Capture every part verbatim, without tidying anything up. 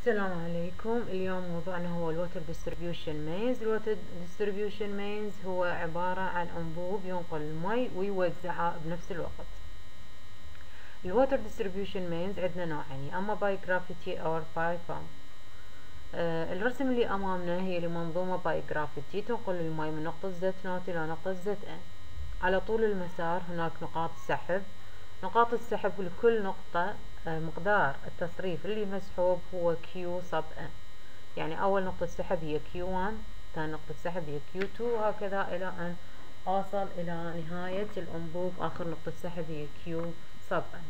السلام عليكم. اليوم موضوعنا هو الووتر ديستريبيوشن مينز. الووتر ديستريبيوشن مينز هو عبارة عن أنبوب ينقل المي ويوزعه بنفس الوقت. الووتر ديستريبيوشن مينز عندنا نوعين، يا اما باي جرافيتي او باي بامب. آه الرسم اللي امامنا هي لمنظومة باي جرافيتي تنقل المي من نقطة زد نوت الى نقطة زد ان. على طول المسار هناك نقاط سحب. نقاط السحب لكل نقطة آه مقدار التصريف اللي مسحوب هو كيو صب ان. يعني اول نقطة سحب هي كيو واحد، ثاني نقطة سحب هي كيو اثنين، وهكذا الى ان اوصل الى نهاية الانبوب. اخر نقطة سحب هي كيو sub n.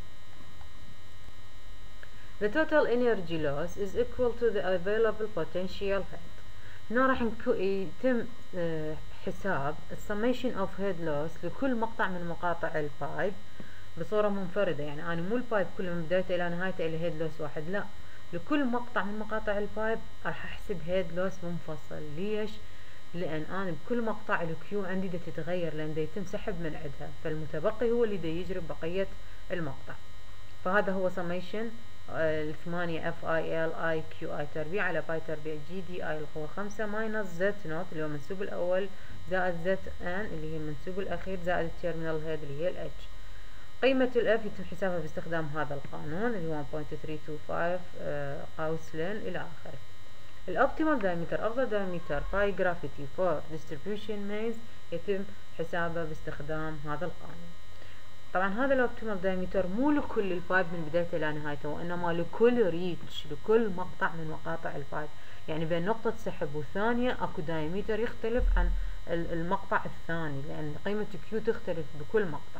The total energy loss is equal to the available potential head. هنا راح يتم حساب summation of head loss لكل مقطع من مقاطع البايب بصورة منفردة. يعني أنا مو البايب كله من بدايته إلى نهايته إلى head loss واحد، لا، لكل مقطع من مقاطع البايب راح أحسب head loss منفصل. ليش؟ لأن أنا بكل مقطع الكيو عندي دا تتغير لأن دا يتم سحب من عندها، فالمتبقي هو اللي دا يجري بقية المقطع. فهذا هو summation الثمانية اف اي ال اي كيو اي تربيع على باي تربيع جي دي اي القوة خمسة ماينس زد نوت اللي هو المنسوب الأول زائد زد ان اللي هي المنسوب الأخير زائد التيرمينال هيد اللي هي الاتش. قيمة الاف يتم حسابها باستخدام هذا القانون اللي هو واحد فاصلة ثلاثمية وخمسة وعشرين قوس لين إلى آخره. الأوبتيمال دايمتر أفضل دايمتر باي جرافيتي فور ديستريبيوشن مينز يتم حسابه باستخدام هذا القانون. طبعا هذا الاوبتيمال دايمتر مو لكل البايب من بدايته الى نهايته، وانما لكل ريتش، لكل مقطع من مقاطع البايب. يعني بين نقطة سحب والثانية اكو دايمتر يختلف عن المقطع الثاني لان قيمة كيو تختلف بكل مقطع.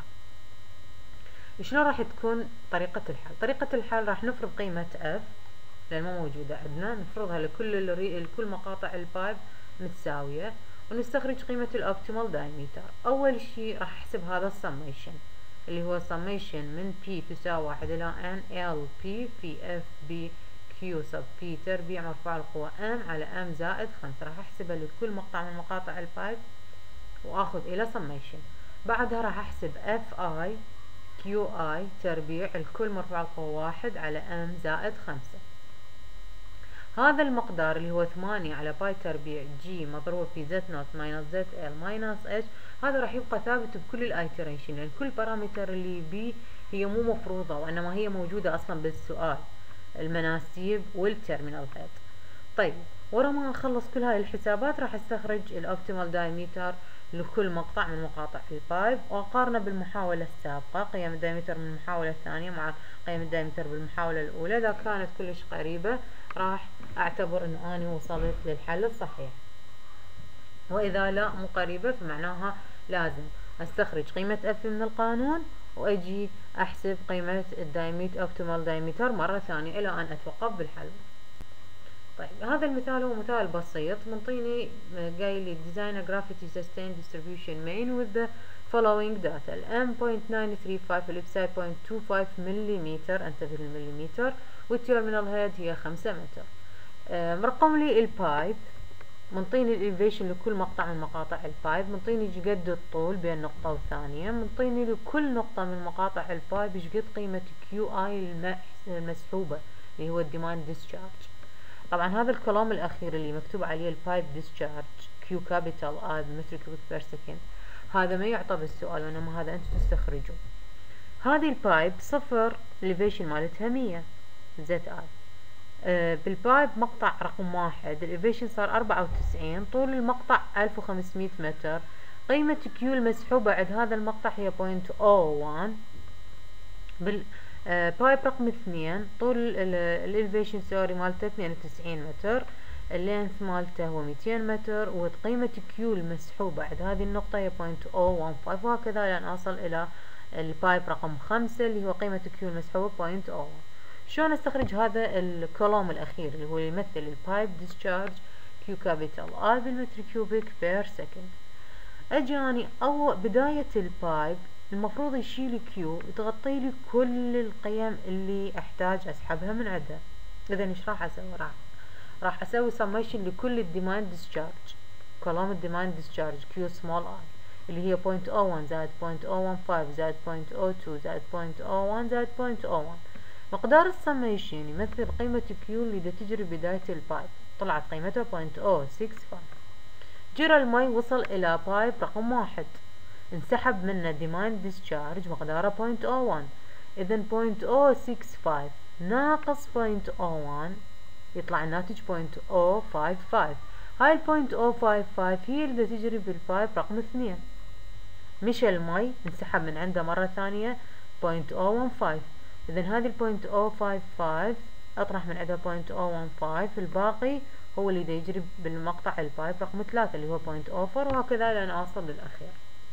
شلون راح تكون طريقة الحل؟ طريقة الحل راح نفرض قيمة اف لان ما موجودة عندنا، نفرضها لكل لكل مقاطع البايب متساوية، ونستخرج قيمة الاوبتيمال دايمتر. اول شيء راح احسب هذا السميشن اللي هو summation من P تساوي واحد إلى N L P في F B Q sub P تربيع مرفوع القوة M على M زائد خمسة. راح أحسبها لكل مقطع من مقاطع البايب وآخذ إلى summation. بعدها راح أحسب F I Q I تربيع الكل مرفوع القوة واحد على M زائد خمسة. هذا المقدار اللي هو ثمانية على باي تربيع جي مضروب في زد نوت ماينس زد ال ماينس اتش، هذا راح يبقى ثابت بكل الايتريشن لان كل بارامتر اللي بي هي مو مفروضة وانما هي موجودة اصلا بالسؤال، المناسيب والتيرمينال هيد. طيب ورا ما اخلص كل هاي الحسابات راح استخرج الاوبتيمال دايمتر لكل مقطع من مقاطع البايب واقارنه بالمحاولة السابقة، قيم الدايمتر من المحاولة الثانية مع قيم الدايمتر بالمحاولة الاولى. اذا كانت كلش قريبة راح اعتبر انه اني وصلت للحل الصحيح، واذا لا مو قريبة فمعناها لازم استخرج قيمة اف من القانون واجي احسب قيمة الدايمتر اوبتيمال دايمتر مرة ثانية الى ان اتوقف بالحل. طيب هذا المثال هو مثال بسيط، منطيني قايل لي design a gravity sustained distribution main with the following data. ال M صفر فاصلة تسعمية وثلاثة وخمسين والابساي صفر فاصلة اثنين وعشرين مليمتر، انتبه للمليمتر، والتيرمينال هيد هي خمسة متر. آه مرقم لي البايب، منطيني الاليفيشن لكل مقطع من مقاطع البايب، منطيني ايش قد الطول بين نقطة والثانية، منطيني لكل نقطة من مقاطع البايب ايش قد قيمة كيو اي المسحوبة اللي هو الديماند ديسشارج. طبعا هذا الكلام الاخير اللي مكتوب عليه البايب ديسشارج كيو كابيتال اي بمتر كيوبيك بير سكند هذا ما يعطى بالسؤال وانما هذا انتم تستخرجوا. هذه البايب صفر اليفيشن مالتها مية زد اي. آه بالبايب مقطع رقم واحد الاليفيشن صار أربعة وتسعين، طول المقطع ألف وخمسمية متر، قيمة كيو المسحوبة عند هذا المقطع هي صفر فاصلة صفر واحد. بال آه بايب رقم اثنين طول الاليفيشن سوري مالته اثنين وتسعين متر، اللينث مالته هو مئتين متر، وقيمة كيو المسحوبة عند هذه النقطة هي صفر فاصلة صفر واحد خمسة، وهكذا لأن أصل إلى البايب رقم خمسة اللي هو قيمة كيو المسحوبة صفر فاصلة صفر واحد. شلون استخرج هذا الكولوم الأخير اللي هو يمثل البايب ديسشارج كيو كابيتال اي بالمتر كيوبيك بير سكند؟ اجي اني او بداية البايب المفروض يشيل كيو تغطي لي كل القيم اللي احتاج اسحبها من عندها. اذا ايش راح اسوي؟ راح راح اسوي سميشن لكل الديماند ديسشارج، كولوم الديماند ديسشارج كيو سمول اي اللي هي صفر فاصلة صفر واحد زائد صفر فاصلة صفر واحد خمسة زائد صفر فاصلة صفر اثنين زائد صفر فاصلة صفر واحد زائد صفر فاصلة صفر واحد. مقدار السميشن يمثل قيمة كيو اللي دا تجري بداية البايب، طلعت قيمتها بوينت أو سكس فايف. جرى المي وصل إلى بايب رقم واحد، انسحب منه ديماند ديسشارج مقداره بوينت أو وان، إذن بوينت أو سكس فايف ناقص بوينت أو وان يطلع الناتج بوينت أو فايف فايف. هاي البوينت أو فايف فايف هي اللي تجري بالبايب رقم اثنين. مشى المي انسحب من عنده مرة ثانية بوينت أو ون فايف، إذن هذه البوينت أو فايف فايف أطرح من عندها بوينت أو ون فايف، الباقي هو اللي دا يجري بالمقطع البايب رقم ثلاثة اللي هو بوينت أو فور، وهكذا لأن أوصل للأخير.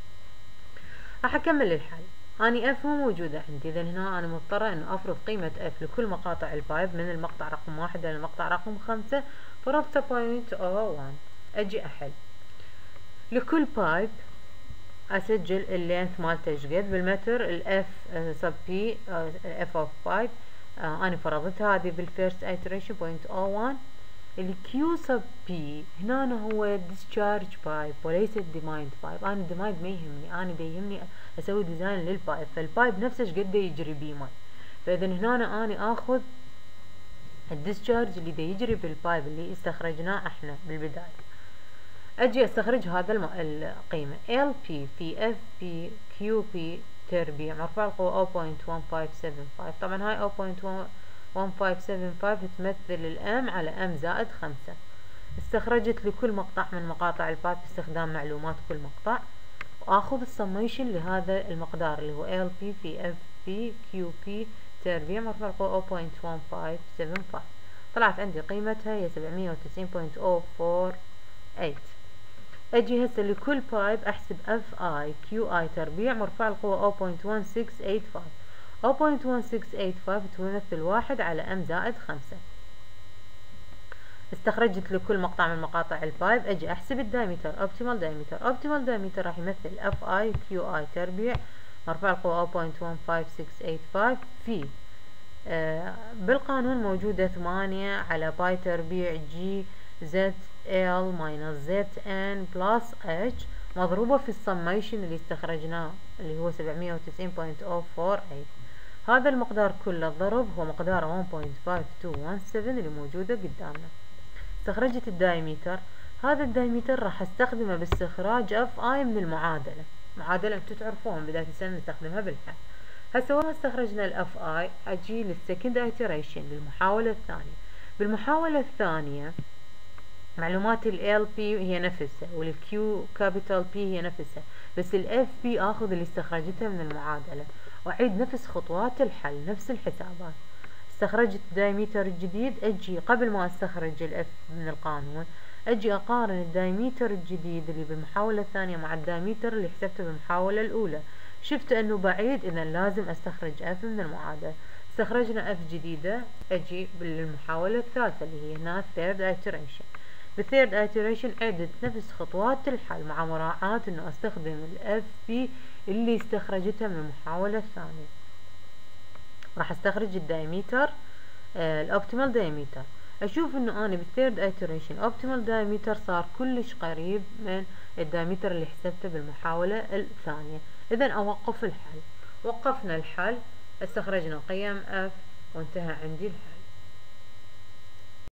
راح أكمل الحل. أني اف مو موجودة عندي، إذن هنا أنا مضطرة أن أفرض قيمة اف لكل مقاطع البايب من المقطع رقم واحد إلى المقطع رقم خمسة، فرضت بوينت أو وان. أجي أحل لكل بايب، أسجل اللينث مالته شقد بالمتر، الإف سب بي إف أوف بايب أنا فرضتها هذه بالفيرست ايتريشن بوينت أو وان. الكيو سب بي هنا هو ديسشارج بايب وليس الديمايند بايب، أنا الديمايند ما يهمني، أنا دا يهمني أسوي ديزاين للبايب، فالبايب نفسه شقد يجري بيه ماي، فإذا هنا أنا آخذ الديسشارج اللي دا يجري بالبايب اللي استخرجناه احنا بالبداية. أجي أستخرج هذا القيمة إل بي في إف بي كيو بي تربيع مرفوع القوة أو بوينت ون فايف سفن فايف، طبعا هاي أو بوينت ون فايف سفن فايف تمثل الأم على أم زائد خمسة. استخرجت لكل مقطع من مقاطع البايب باستخدام معلومات كل مقطع، وآخذ السميشن لهذا المقدار اللي هو إل بي في إف بي كيو بي تربيع مرفوع القوة أو بوينت ون فايف سفن فايف، طلعت عندي قيمتها هي سبعمية وتسعين بوينت أو فور إيت. أجي هسه لكل بايب أحسب اف اي كيو اي تربيع مرفوع القوة أو بوينت ون سكس إيت فايف، أو بوينت ون سكس إيت فايف تمثل واحد على ام زائد خمسة. استخرجت لكل مقطع من مقاطع البايب، أجي أحسب الدايمتر اوبتيمال دايمتر، اوبتيمال دايمتر راح يمثل اف اي كيو اي تربيع مرفوع القوة أو بوينت ون فايف سكس إيت فايف في آه بالقانون موجودة ثمانية على باي تربيع جي زد ال ماينس زد ان بلس اتش مضروبة في السميشن اللي استخرجناه اللي هو سبعمية وتسعين بوينت أو فور إيت. هذا المقدار كله الضرب هو مقدار ون بوينت فايف تو ون سفن اللي موجودة قدامنا. استخرجت الدايمتر، هذا الدايمتر راح استخدمه باستخراج اف اي من المعادلة، معادلة انتم تعرفوها بداية السنة نستخدمها بالحل. هسه وين استخرجنا الاف اي، اجي للسكند ايتريشن للمحاولة الثانية. بالمحاولة الثانية معلومات ال L P هي نفسها والQ capital P هي نفسها، بس ال F P اخذ اللي استخرجتها من المعادلة واعيد نفس خطوات الحل نفس الحسابات. استخرجت الدايمتر الجديد، اجي قبل ما استخرج ال F من القانون اجي اقارن الدايمتر الجديد اللي بالمحاولة الثانية مع الدايمتر اللي حسبته بالمحاولة الاولى، شفت انه بعيد اذا لازم استخرج F من المعادلة. استخرجنا F جديدة، اجي بالمحاولة الثالثة اللي هي هنا third iteration. بالثيرد ايتريشن عدت نفس خطوات الحل مع مراعاة انه استخدم الاف بي اللي استخرجتها من المحاولة الثانية. راح استخرج الدايمتر آه الاوبتيمال دايمتر، اشوف انه انا بالثيرد ايتريشن اوبتيمال دايمتر صار كلش قريب من الدايمتر اللي حسبته بالمحاولة الثانية، اذا اوقف الحل. وقفنا الحل، استخرجنا قيم اف وانتهى عندي الحل.